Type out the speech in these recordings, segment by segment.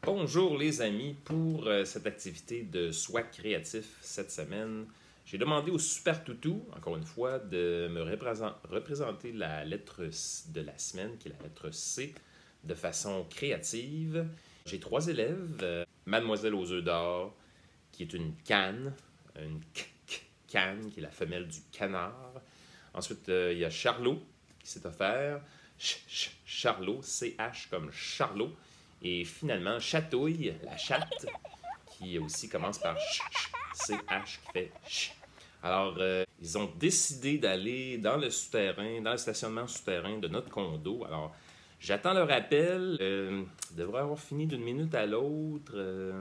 Bonjour les amis, pour cette activité de soi créatif cette semaine, j'ai demandé au Super Toutou, encore une fois, de me représenter la lettre de la semaine, qui est la lettre C, de façon créative. J'ai trois élèves, Mademoiselle aux œufs d'or, qui est une canne, canne, qui est la femelle du canard. Ensuite, il y a Charlot, qui s'est offert, Charlot, CH comme Charlot. Et finalement, Chatouille, la chatte, qui aussi commence par CH, qui fait ch. Alors, ils ont décidé d'aller dans le souterrain, dans le stationnement souterrain de notre condo. Alors, j'attends leur appel. Ils devraient avoir fini d'une minute à l'autre.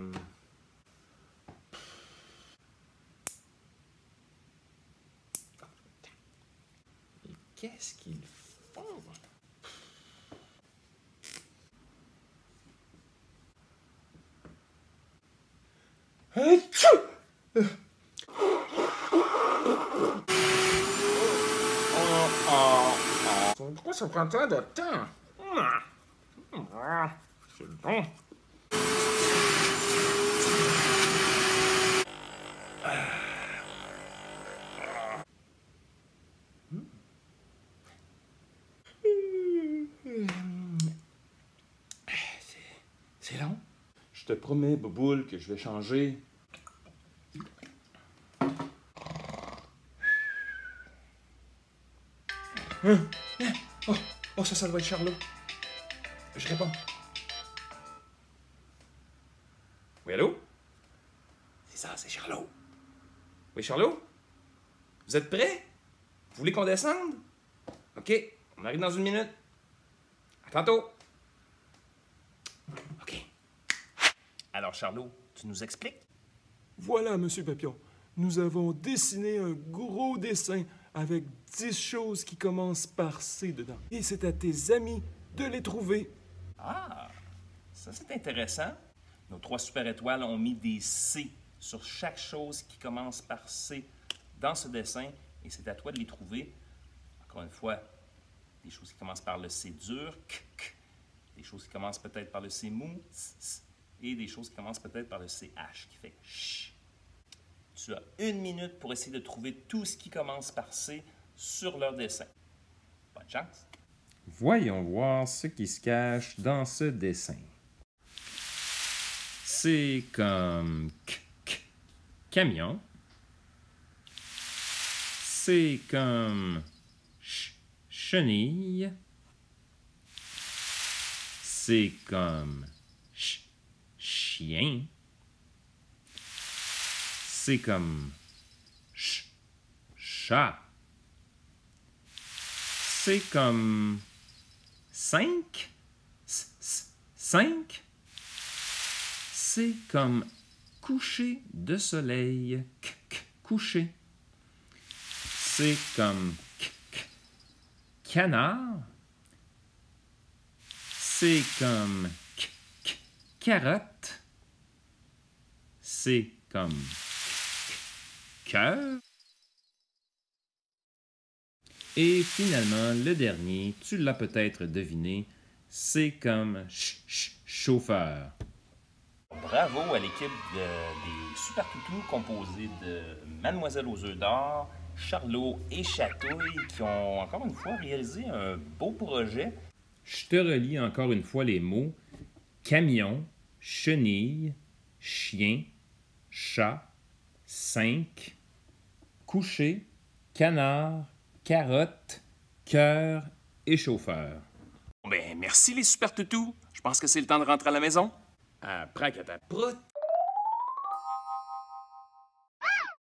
Qu'est-ce qu'ils font? Pourquoi ça prend tant de temps? C'est bon. C'est long. Je te promets, Bouboule, que je vais changer. Oh, ça doit être Charlot. Je réponds. Oui, allô? C'est ça, c'est Charlot. Oui, Charlot? Vous êtes prêts? Vous voulez qu'on descende? OK, on arrive dans une minute. À tantôt. OK. Alors, Charlot, tu nous expliques? Voilà, Monsieur Papillon. Nous avons dessiné un gros dessin avec 10 choses qui commencent par C dedans. Et c'est à tes amis de les trouver. Ah, ça c'est intéressant. Nos trois super étoiles ont mis des C sur chaque chose qui commence par C dans ce dessin et c'est à toi de les trouver. Encore une fois, des choses qui commencent par le C dur, des choses qui commencent peut-être par le C mou, et des choses qui commencent peut-être par le CH qui fait ch. Tu as une minute pour essayer de trouver tout ce qui commence par C sur leur dessin. Bonne chance! Voyons voir ce qui se cache dans ce dessin. C'est comme camion. C'est comme chenille. C'est comme chien. C'est comme chat. C'est comme 5. C'est comme coucher de soleil. Coucher. C'est comme canard. C'est comme carotte. C'est comme cœur. Et finalement, le dernier, tu l'as peut-être deviné, c'est comme chauffeur. Bravo à l'équipe des Super Toutous composée de Mademoiselle aux œufs d'or, Charlot et Chatouille qui ont encore une fois réalisé un beau projet. Je te relis encore une fois les mots camion, chenille, chien, chat, 5, coucher, canard, carotte, cœur et chauffeur. Ben, merci les super toutous. Je pense que c'est le temps de rentrer à la maison. Après, prout!